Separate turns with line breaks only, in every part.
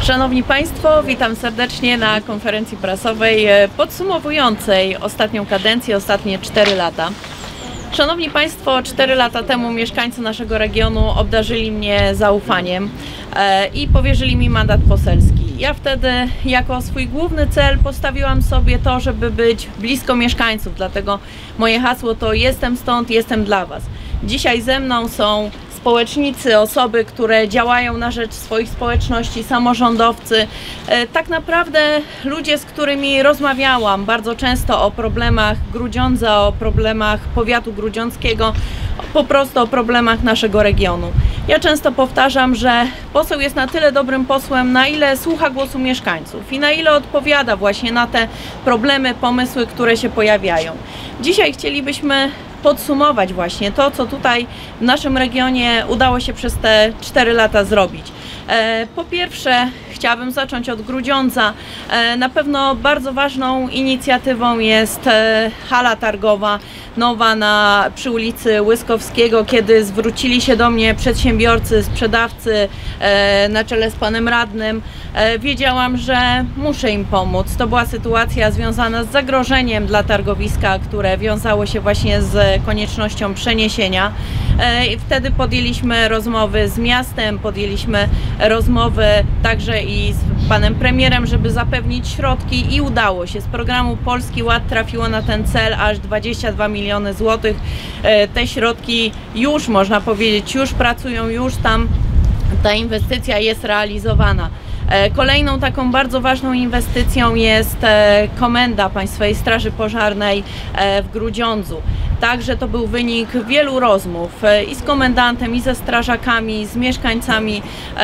Szanowni Państwo, witam serdecznie na konferencji prasowej podsumowującej ostatnią kadencję, ostatnie 4 lata. Szanowni Państwo, 4 lata temu mieszkańcy naszego regionu obdarzyli mnie zaufaniem i powierzyli mi mandat poselski. Ja wtedy jako swój główny cel postawiłam sobie to, żeby być blisko mieszkańców, dlatego moje hasło to jestem stąd, jestem dla Was. Dzisiaj ze mną są społecznicy, osoby, które działają na rzecz swoich społeczności, samorządowcy, tak naprawdę ludzie, z którymi rozmawiałam bardzo często o problemach Grudziądza, o problemach powiatu grudziąckiego, po prostu o problemach naszego regionu. Ja często powtarzam, że poseł jest na tyle dobrym posłem, na ile słucha głosu mieszkańców i na ile odpowiada właśnie na te problemy, pomysły, które się pojawiają. Dzisiaj chcielibyśmy podsumować właśnie to, co tutaj w naszym regionie udało się przez te 4 lata zrobić. Po pierwsze, chciałabym zacząć od Grudziądza. Na pewno bardzo ważną inicjatywą jest hala targowa nowa przy ulicy Łyskowskiego, kiedy zwrócili się do mnie przedsiębiorcy, sprzedawcy na czele z panem radnym. Wiedziałam, że muszę im pomóc. To była sytuacja związana z zagrożeniem dla targowiska, które wiązało się właśnie z koniecznością przeniesienia. Wtedy podjęliśmy rozmowy z miastem, podjęliśmy rozmowy także i z panem premierem, żeby zapewnić środki i udało się. Z programu Polski Ład trafiło na ten cel aż 22 miliony złotych. Te środki już, można powiedzieć, już pracują, już tam ta inwestycja jest realizowana. Kolejną taką bardzo ważną inwestycją jest komenda Państwowej Straży Pożarnej w Grudziądzu. Także to był wynik wielu rozmów i z komendantem, i ze strażakami, z mieszkańcami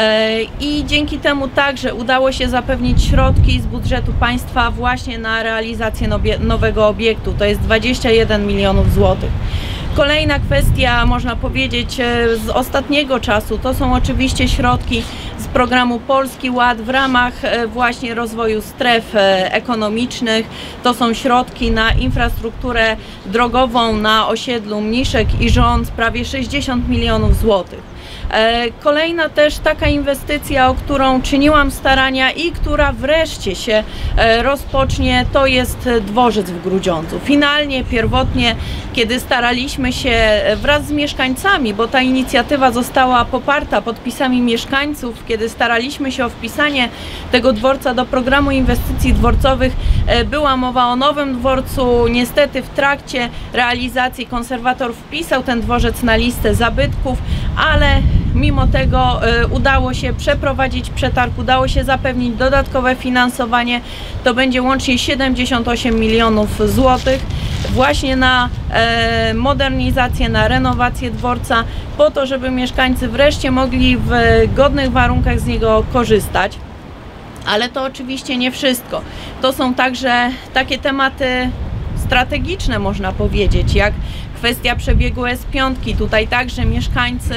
i dzięki temu także udało się zapewnić środki z budżetu państwa właśnie na realizację nowego obiektu. To jest 21 milionów złotych. Kolejna kwestia, można powiedzieć, z ostatniego czasu to są oczywiście środki z programu Polski Ład w ramach właśnie rozwoju stref ekonomicznych. To są środki na infrastrukturę drogową na osiedlu Mniszek i Rząd, prawie 60 milionów złotych. Kolejna też taka inwestycja, o którą czyniłam starania i która wreszcie się rozpocznie, to jest dworzec w Grudziądzu. Finalnie, pierwotnie, kiedy staraliśmy się wraz z mieszkańcami, bo ta inicjatywa została poparta podpisami mieszkańców, kiedy staraliśmy się o wpisanie tego dworca do programu inwestycji dworcowych, była mowa o nowym dworcu. Niestety w trakcie realizacji konserwator wpisał ten dworzec na listę zabytków, ale mimo tego udało się przeprowadzić przetarg, udało się zapewnić dodatkowe finansowanie. To będzie łącznie 78 milionów złotych właśnie na modernizację, na renowację dworca, po to, żeby mieszkańcy wreszcie mogli w godnych warunkach z niego korzystać. Ale to oczywiście nie wszystko. To są także takie tematy strategiczne, można powiedzieć, jak kwestia przebiegu S5. Tutaj także mieszkańcy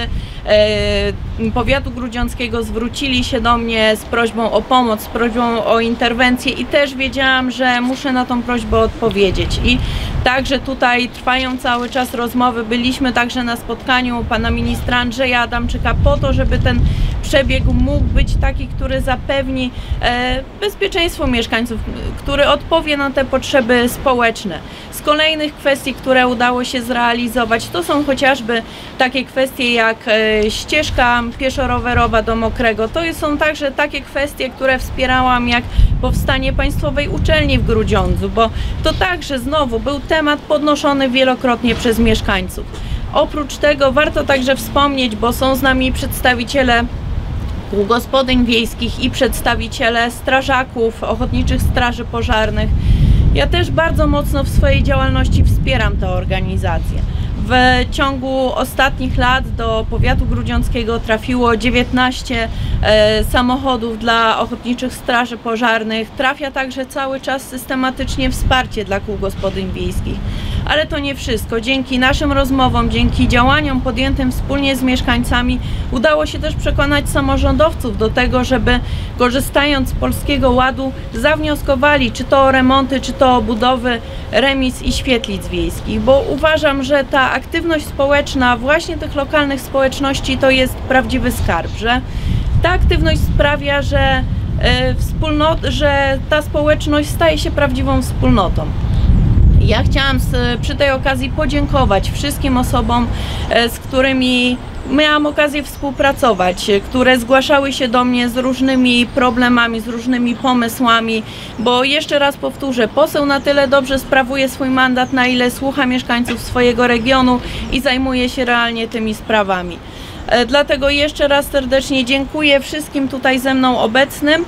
powiatu grudziąckiego zwrócili się do mnie z prośbą o pomoc, z prośbą o interwencję i też wiedziałam, że muszę na tą prośbę odpowiedzieć. I także tutaj trwają cały czas rozmowy. Byliśmy także na spotkaniu pana ministra Andrzeja Adamczyka po to, żeby ten przebieg mógł być taki, który zapewni bezpieczeństwo mieszkańców, który odpowie na te potrzeby społeczne. Z kolejnych kwestii, które udało się zrealizować, to są chociażby takie kwestie jak ścieżka pieszo-rowerowa do Mokrego. To są także takie kwestie, które wspierałam, jak powstanie Państwowej Uczelni w Grudziądzu, bo to także znowu był temat podnoszony wielokrotnie przez mieszkańców. Oprócz tego warto także wspomnieć, bo są z nami przedstawiciele kół gospodyń wiejskich i przedstawiciele strażaków, ochotniczych straży pożarnych. Ja też bardzo mocno w swojej działalności wspieram tę organizację. W ciągu ostatnich lat do powiatu grudziąckiego trafiło 19 samochodów dla ochotniczych straży pożarnych. Trafia także cały czas systematycznie wsparcie dla kół gospodyń wiejskich. Ale to nie wszystko. Dzięki naszym rozmowom, dzięki działaniom podjętym wspólnie z mieszkańcami udało się też przekonać samorządowców do tego, żeby korzystając z Polskiego Ładu zawnioskowali czy to o remonty, czy to o budowy remiz i świetlic wiejskich, bo uważam, że ta aktywność społeczna właśnie tych lokalnych społeczności to jest prawdziwy skarb, że ta aktywność sprawia, że że ta społeczność staje się prawdziwą wspólnotą. Ja chciałam przy tej okazji podziękować wszystkim osobom, z którymi miałam okazję współpracować, które zgłaszały się do mnie z różnymi problemami, z różnymi pomysłami, bo jeszcze raz powtórzę, poseł na tyle dobrze sprawuje swój mandat, na ile słucha mieszkańców swojego regionu i zajmuje się realnie tymi sprawami. Dlatego jeszcze raz serdecznie dziękuję wszystkim tutaj ze mną obecnym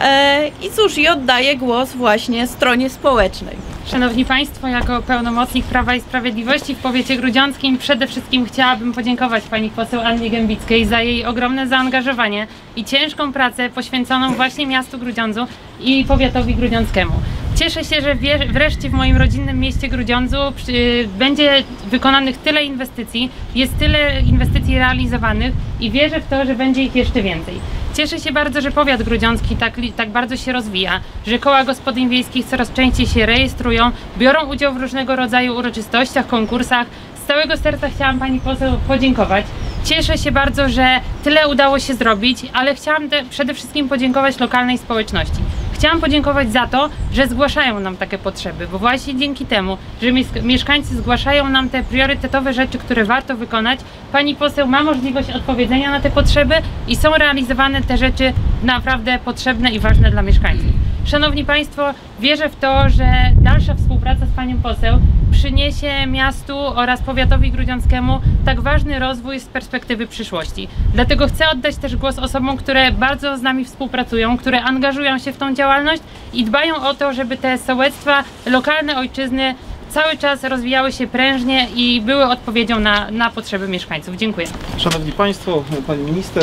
i cóż, i oddaję głos właśnie stronie społecznej.
Szanowni Państwo, jako pełnomocnik Prawa i Sprawiedliwości w powiecie grudziąckim przede wszystkim chciałabym podziękować pani poseł Annie Gębickiej za jej ogromne zaangażowanie i ciężką pracę poświęconą właśnie miastu Grudziądzu i powiatowi grudziąckiemu. Cieszę się, że wreszcie w moim rodzinnym mieście Grudziądzu będzie wykonanych tyle inwestycji, jest tyle inwestycji realizowanych i wierzę w to, że będzie ich jeszcze więcej. Cieszę się bardzo, że powiat grudziącki tak bardzo się rozwija, że koła gospodyń wiejskich coraz częściej się rejestrują, biorą udział w różnego rodzaju uroczystościach, konkursach. Z całego serca chciałam pani poseł podziękować. Cieszę się bardzo, że tyle udało się zrobić, ale chciałam przede wszystkim podziękować lokalnej społeczności. Chciałam podziękować za to, że zgłaszają nam takie potrzeby, bo właśnie dzięki temu, że mieszkańcy zgłaszają nam te priorytetowe rzeczy, które warto wykonać, pani poseł ma możliwość odpowiedzenia na te potrzeby i są realizowane te rzeczy naprawdę potrzebne i ważne dla mieszkańców. Szanowni Państwo, wierzę w to, że dalsza współpraca z panią poseł przyniesie miastu oraz powiatowi grudziąckiemu tak ważny rozwój z perspektywy przyszłości. Dlatego chcę oddać też głos osobom, które bardzo z nami współpracują, które angażują się w tą działalność i dbają o to, żeby te sołectwa, lokalne ojczyzny cały czas rozwijały się prężnie i były odpowiedzią na potrzeby mieszkańców. Dziękuję.
Szanowni Państwo, Pani Minister,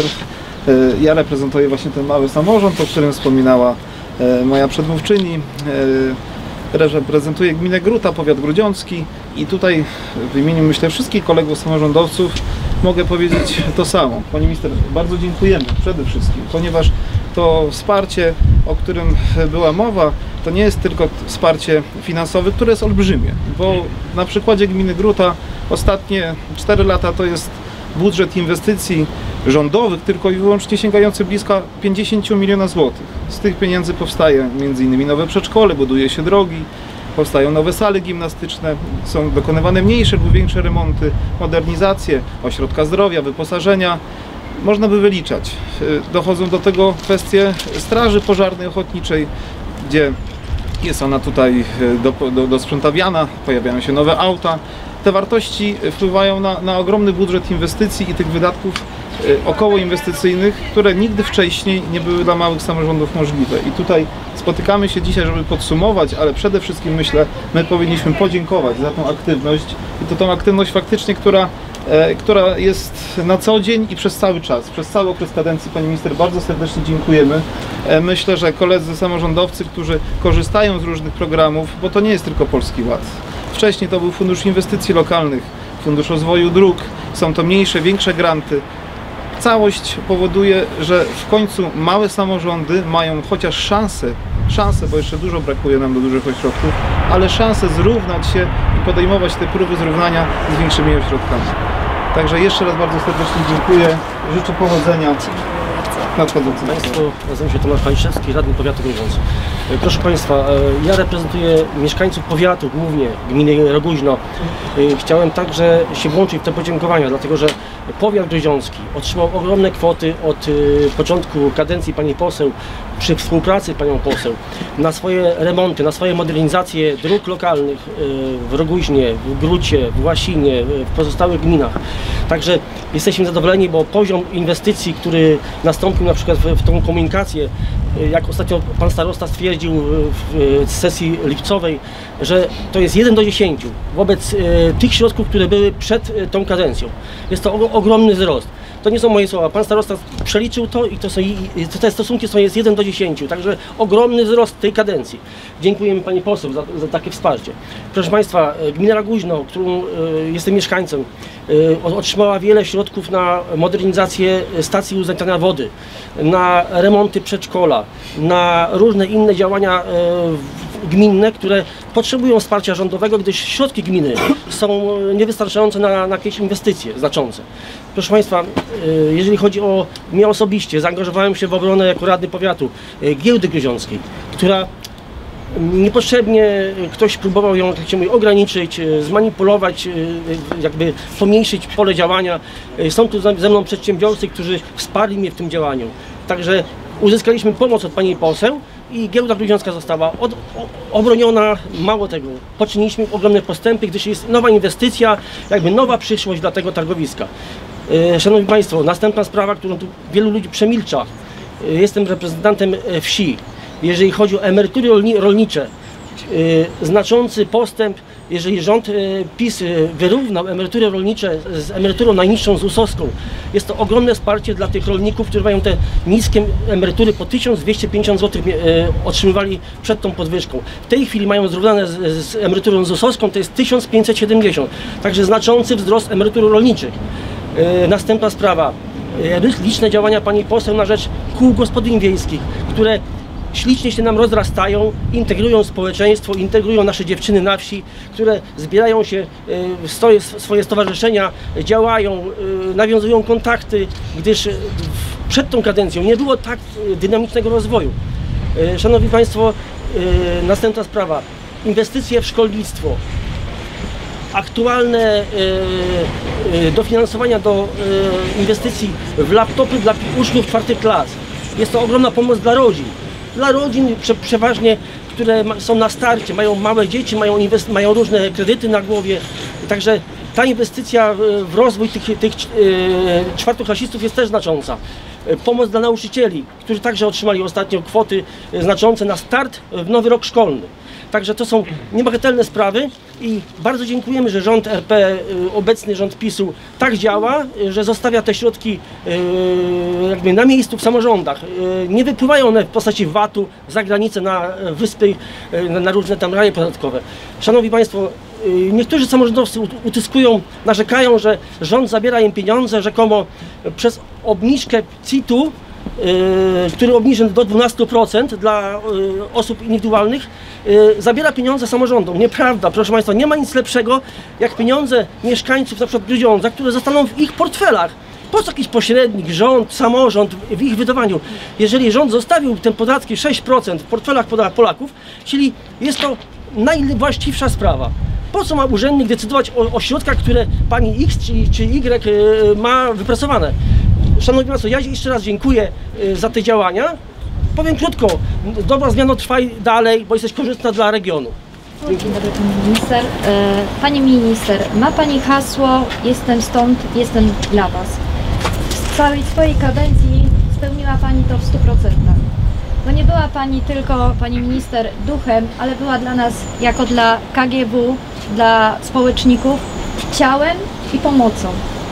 ja reprezentuję właśnie ten mały samorząd, o którym wspominała moja przedmówczyni. Reprezentuję gminę Gruta, powiat grudziącki i tutaj w imieniu, myślę, wszystkich kolegów samorządowców mogę powiedzieć to samo. Pani minister, bardzo dziękujemy przede wszystkim, ponieważ to wsparcie, o którym była mowa, to nie jest tylko wsparcie finansowe, które jest olbrzymie, bo na przykładzie gminy Gruta ostatnie 4 lata to jest budżet inwestycji rządowych tylko i wyłącznie sięgający blisko 50 milionów złotych. Z tych pieniędzy powstaje m.in. nowe przedszkole, buduje się drogi, powstają nowe sale gimnastyczne, są dokonywane mniejsze lub większe remonty, modernizacje, ośrodka zdrowia, wyposażenia. Można by wyliczać. Dochodzą do tego kwestie straży pożarnej ochotniczej, gdzie jest ona tutaj dosprzątawiana, pojawiają się nowe auta. Te wartości wpływają na ogromny budżet inwestycji i tych wydatków okołoinwestycyjnych, które nigdy wcześniej nie były dla małych samorządów możliwe. I tutaj spotykamy się dzisiaj, żeby podsumować, ale przede wszystkim myślę, my powinniśmy podziękować za tą aktywność i to tą aktywność faktycznie, która jest na co dzień i przez cały czas, przez cały okres kadencji. Pani minister, bardzo serdecznie dziękujemy. Myślę, że koledzy samorządowcy, którzy korzystają z różnych programów, bo to nie jest tylko Polski Ład. Wcześniej to był Fundusz Inwestycji Lokalnych, Fundusz Rozwoju Dróg, są to mniejsze, większe granty. Całość powoduje, że w końcu małe samorządy mają chociaż szansę, bo jeszcze dużo brakuje nam do dużych ośrodków, ale szansę zrównać się i podejmować te próby zrównania z większymi ośrodkami. Także jeszcze raz bardzo serdecznie dziękuję, życzę powodzenia.
Państwo, nazywam się Tomasz Paniszewski, radny powiatu Grudziądz. Proszę Państwa, ja reprezentuję mieszkańców powiatu, głównie gminy Roguźno. Chciałem także się włączyć w te podziękowania, dlatego że powiat grudziącki otrzymał ogromne kwoty od początku kadencji pani poseł, przy współpracy panią poseł, na swoje remonty, na swoje modernizacje dróg lokalnych w Roguźnie, w Grucie, w Łasinie, w pozostałych gminach. Także jesteśmy zadowoleni, bo poziom inwestycji, który nastąpił na przykład w tą komunikację, jak ostatnio pan starosta stwierdził w sesji lipcowej, że to jest 1 do 10 wobec tych środków, które były przed tą kadencją. Jest to ogromny wzrost. To nie są moje słowa. Pan starosta przeliczył to i te stosunki jest 1 do 10. Także ogromny wzrost tej kadencji. Dziękujemy pani poseł za takie wsparcie. Proszę Państwa, gmina Raguźno, którą jestem mieszkańcem, otrzymała wiele środków na modernizację stacji uzdatniania wody, na remonty przedszkola, na różne inne działania gminne, które potrzebują wsparcia rządowego, gdyż środki gminy są niewystarczające na jakieś inwestycje znaczące. Proszę Państwa, jeżeli chodzi o mnie osobiście, zaangażowałem się w obronę jako radny powiatu Giełdy Grudziąckiej, która niepotrzebnie ktoś próbował ją, jak się mówi, ograniczyć, zmanipulować, jakby pomniejszyć pole działania. Są tu ze mną przedsiębiorcy, którzy wsparli mnie w tym działaniu. Także uzyskaliśmy pomoc od pani poseł i Giełda Grudziącka została obroniona. Mało tego, poczyniliśmy ogromne postępy, gdyż jest nowa inwestycja, jakby nowa przyszłość dla tego targowiska. Szanowni Państwo, następna sprawa, którą tu wielu ludzi przemilcza. Jestem reprezentantem wsi. Jeżeli chodzi o emerytury rolnicze, znaczący postęp, jeżeli rząd PiS wyrównał emerytury rolnicze z emeryturą najniższą ZUS-owską, jest to ogromne wsparcie dla tych rolników, którzy mają te niskie emerytury po 1250 zł otrzymywali przed tą podwyżką. W tej chwili mają zrównane z emeryturą ZUS-owską, to jest 1570, także znaczący wzrost emerytur rolniczych. Następna sprawa, liczne działania pani poseł na rzecz kół gospodyń wiejskich, które ślicznie się nam rozrastają, integrują społeczeństwo, integrują nasze dziewczyny na wsi, które zbierają się w swoje stowarzyszenia, działają, nawiązują kontakty, gdyż przed tą kadencją nie było tak dynamicznego rozwoju. Szanowni Państwo, następna sprawa, inwestycje w szkolnictwo. Aktualne dofinansowania do inwestycji w laptopy dla uczniów 4 klas. Jest to ogromna pomoc dla rodzin. Dla rodzin przeważnie, które są na starcie, mają małe dzieci, mają różne kredyty na głowie. Także ta inwestycja w rozwój tych czwartoklasistów jest też znacząca. Pomoc dla nauczycieli, którzy także otrzymali ostatnio kwoty znaczące na start w nowy rok szkolny. Także to są niebagatelne sprawy i bardzo dziękujemy, że rząd RP, obecny rząd PiS-u tak działa, że zostawia te środki jakby na miejscu w samorządach. Nie wypływają one w postaci VAT-u za granicę na wyspy, na różne tam raje podatkowe. Szanowni Państwo, niektórzy samorządowcy utyskują, narzekają, że rząd zabiera im pieniądze rzekomo przez obniżkę CIT-u, który obniżen do 12% dla osób indywidualnych, zabiera pieniądze samorządom. Nieprawda, proszę Państwa, nie ma nic lepszego jak pieniądze mieszkańców, na przykład Grudziądza, które zostaną w ich portfelach. Po co jakiś pośrednik, rząd, samorząd w ich wydawaniu? Jeżeli rząd zostawił te podatki 6% w portfelach Polaków, czyli jest to najwłaściwsza sprawa. Po co ma urzędnik decydować o środkach, które pani X czy Y ma wypracowane? Szanowni Państwo, ja jeszcze raz dziękuję za te działania. Powiem krótko, dobra zmiana, trwaj dalej, bo jesteś korzystna dla regionu.
Dzień dobry Pani Minister. Pani Minister, ma Pani hasło "Jestem stąd, jestem dla Was". W całej swojej kadencji spełniła Pani to w 100%. Bo nie była Pani tylko, Pani Minister, duchem, ale była dla nas, jako dla KGW, dla społeczników, ciałem i pomocą.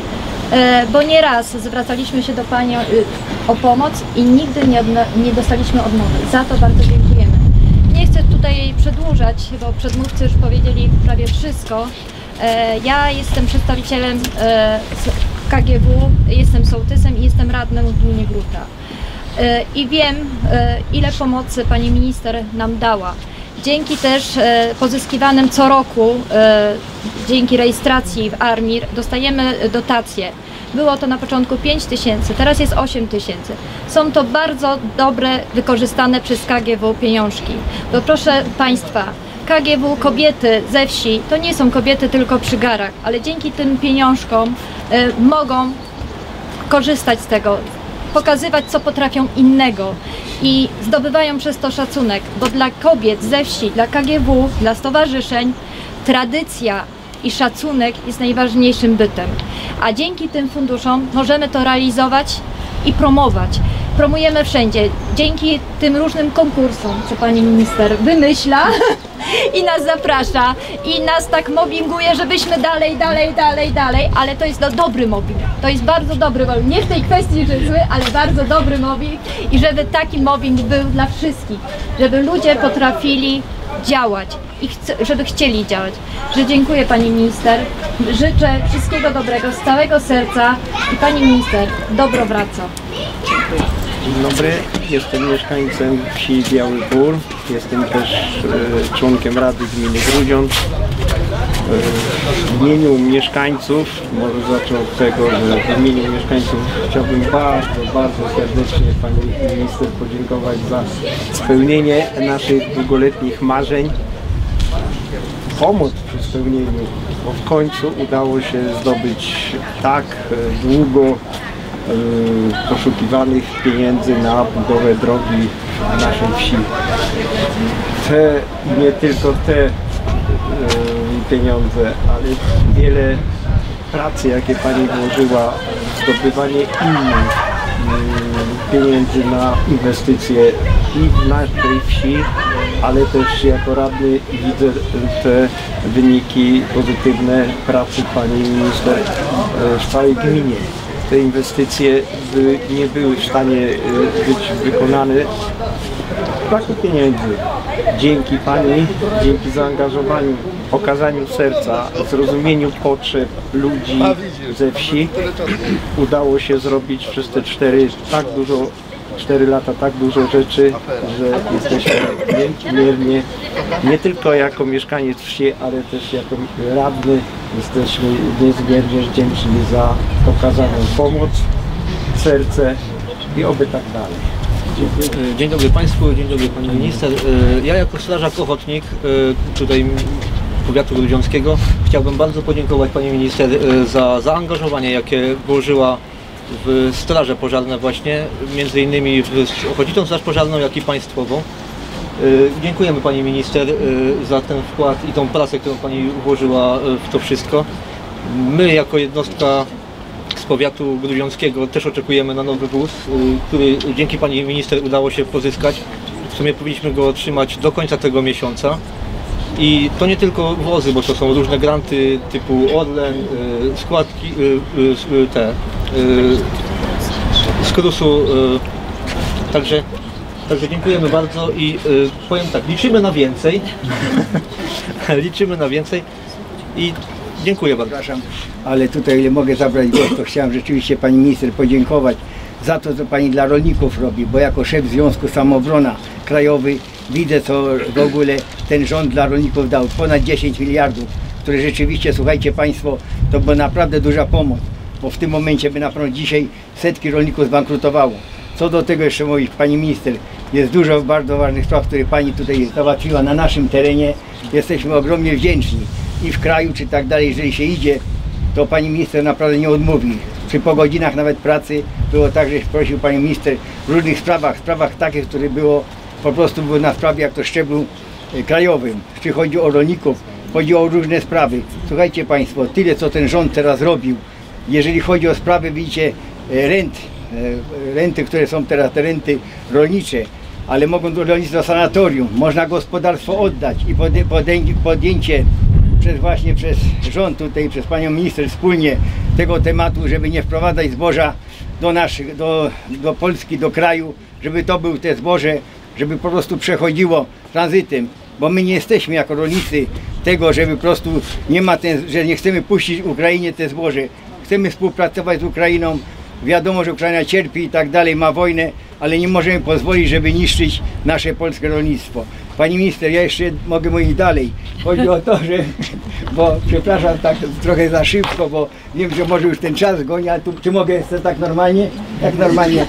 Bo nieraz zwracaliśmy się do Pani o pomoc i nigdy nie dostaliśmy odmowy. Za to bardzo dziękujemy. Nie chcę tutaj przedłużać, bo przedmówcy już powiedzieli prawie wszystko. Ja jestem przedstawicielem KGW, jestem sołtysem i jestem radnym w gminie Gruta. I wiem, ile pomocy Pani Minister nam dała. Dzięki też pozyskiwanym co roku, dzięki rejestracji w ARMiR, dostajemy dotacje. Było to na początku 5 000, teraz jest 8 000. Są to bardzo dobre, wykorzystane przez KGW pieniążki. Bo proszę Państwa, KGW, kobiety ze wsi, to nie są kobiety tylko przy garach, ale dzięki tym pieniążkom mogą korzystać z tego, pokazywać, co potrafią innego i zdobywają przez to szacunek, bo dla kobiet ze wsi, dla KGW, dla stowarzyszeń tradycja i szacunek jest najważniejszym bytem. A dzięki tym funduszom możemy to realizować i promować. Promujemy wszędzie. Dzięki tym różnym konkursom, co Pani Minister wymyśla i nas zaprasza i nas tak mobbinguje, żebyśmy dalej, ale to jest dobry mobbing. To jest bardzo dobry mobbing. Nie w tej kwestii, że zły, ale bardzo dobry mobbing i żeby taki mobbing był dla wszystkich. Żeby ludzie potrafili działać i żeby chcieli działać. Że dziękuję Pani Minister. Życzę wszystkiego dobrego z całego serca i Pani Minister, dobro wraca. Dziękuję.
Dzień dobry, jestem mieszkańcem wsi Biały Bór, jestem też członkiem Rady Gminy Grudziądz. W imieniu mieszkańców, może zacznę od tego, że w imieniu mieszkańców chciałbym bardzo serdecznie Pani Minister podziękować za spełnienie naszych długoletnich marzeń, pomóc przy spełnieniu, bo w końcu udało się zdobyć tak długo poszukiwanych pieniędzy na budowę drogi w naszej wsi. Te i nie tylko te pieniądze, ale wiele pracy, jakie Pani włożyła w zdobywanie innych pieniędzy na inwestycje i w naszej wsi, ale też jako radny widzę te wyniki pozytywne pracy Pani Minister w całej gminie. Te inwestycje nie były w stanie być wykonane z braku pieniędzy. Dzięki Pani, dzięki zaangażowaniu, okazaniu serca, zrozumieniu potrzeb ludzi ze wsi udało się zrobić przez te 4 lata tak dużo rzeczy, że jesteśmy niezmiernie, nie tylko jako mieszkaniec wsi, ale też jako radny jesteśmy niezmiernie wdzięczni za okazaną pomoc, serce i oby tak dalej. Dziękuję.
Dzień dobry Państwu, dzień dobry Pani Minister. Ja jako strażak ochotnik tutaj powiatu grudziąckiego chciałbym bardzo podziękować Pani Minister za zaangażowanie, jakie włożyła w straże pożarne właśnie, między innymi w Ochotniczą Straż Pożarną, jak i państwową. Dziękujemy Pani Minister za ten wkład i tą pracę, którą Pani włożyła w to wszystko. My jako jednostka z powiatu grudziąckiego też oczekujemy na nowy wóz, który dzięki Pani Minister udało się pozyskać. W sumie powinniśmy go otrzymać do końca tego miesiąca. I to nie tylko wozy, bo to są różne granty typu Orlen, składki, z KRUS-u, także dziękujemy bardzo i powiem tak, liczymy na więcej, liczymy na więcej i dziękuję bardzo.
Przepraszam, ale tutaj, ile mogę zabrać głos, to chciałem rzeczywiście Pani Minister podziękować za to, co Pani dla rolników robi, bo jako szef Związku Samoobrona Krajowy widzę, co w ogóle ten rząd dla rolników dał. Ponad 10 miliardów, które rzeczywiście, słuchajcie Państwo, to była naprawdę duża pomoc, bo w tym momencie by na pewno dzisiaj setki rolników zbankrutowało. Co do tego jeszcze mówić, Pani Minister, jest dużo bardzo ważnych spraw, które Pani tutaj załatwiła na naszym terenie. Jesteśmy ogromnie wdzięczni i w kraju, czy tak dalej, jeżeli się idzie, to Pani Minister naprawdę nie odmówi. Czy po godzinach nawet pracy było tak, że prosił Pani Minister w różnych sprawach takich, które było po prostu były na sprawie jak to szczeblu krajowym. Czy chodzi o rolników, chodzi o różne sprawy. Słuchajcie Państwo, tyle co ten rząd teraz robił, jeżeli chodzi o sprawy, widzicie, renty, które są teraz, te renty rolnicze, ale mogą rolnicy do sanatorium, można gospodarstwo oddać i podjęcie przez rząd tutaj, przez Panią Minister wspólnie tego tematu, żeby nie wprowadzać zboża do Polski, do kraju, żeby to był te zboże, żeby po prostu przechodziło tranzytem, bo my nie jesteśmy jako rolnicy tego, żeby po prostu że nie chcemy puścić Ukrainie te zboże. Chcemy współpracować z Ukrainą. Wiadomo, że Ukraina cierpi i tak dalej, ma wojnę, ale nie możemy pozwolić, żeby niszczyć nasze polskie rolnictwo. Pani Minister, ja jeszcze mogę mówić dalej. Chodzi o to, że, bo przepraszam tak trochę za szybko, bo wiem, że może już ten czas goni, ale tu, czy mogę jeszcze tak normalnie? Tak normalnie.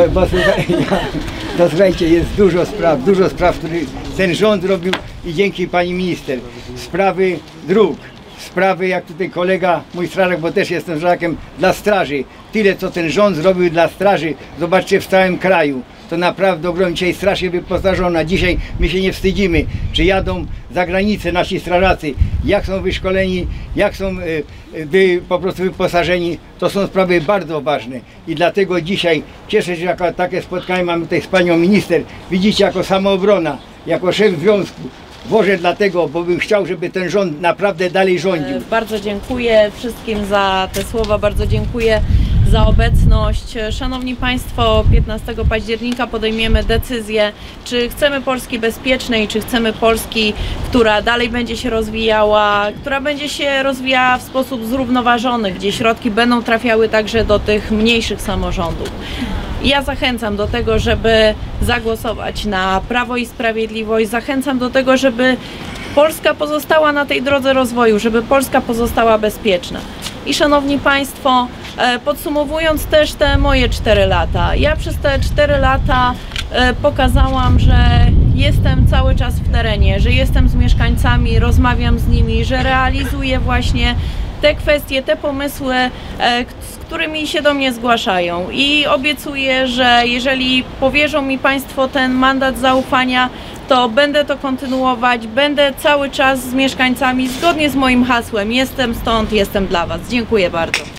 To słuchajcie, jest dużo spraw, które ten rząd robił i dzięki Pani Minister. Sprawy dróg. Sprawy, jak tutaj kolega, mój strażak, bo też jestem strażakiem dla straży. Tyle, co ten rząd zrobił dla straży, zobaczcie, w całym kraju. To naprawdę ogromnie. Dzisiaj straż jest wyposażona. Dzisiaj my się nie wstydzimy, czy jadą za granicę nasi strażacy, jak są wyszkoleni, jak są po prostu wyposażeni. To są sprawy bardzo ważne. I dlatego dzisiaj cieszę się, że jako takie spotkanie mamy tutaj z Panią Minister. Widzicie, jako Samoobrona, jako szef związku. Włożę dlatego, bo bym chciał, żeby ten rząd naprawdę dalej rządził.
Bardzo dziękuję wszystkim za te słowa, bardzo dziękuję za obecność. Szanowni Państwo, 15 października podejmiemy decyzję, czy chcemy Polski bezpiecznej, czy chcemy Polski, która dalej będzie się rozwijała, która będzie się rozwijała w sposób zrównoważony, gdzie środki będą trafiały także do tych mniejszych samorządów. Ja zachęcam do tego, żeby zagłosować na Prawo i Sprawiedliwość, zachęcam do tego, żeby Polska pozostała na tej drodze rozwoju, żeby Polska pozostała bezpieczna. I szanowni Państwo, podsumowując też te moje 4 lata, ja przez te 4 lata pokazałam, że jestem cały czas w terenie, że jestem z mieszkańcami, rozmawiam z nimi, że realizuję właśnie te kwestie, te pomysły, z którymi się do mnie zgłaszają, i obiecuję, że jeżeli powierzą mi Państwo ten mandat zaufania, to będę to kontynuować, będę cały czas z mieszkańcami zgodnie z moim hasłem: jestem stąd, jestem dla Was. Dziękuję bardzo.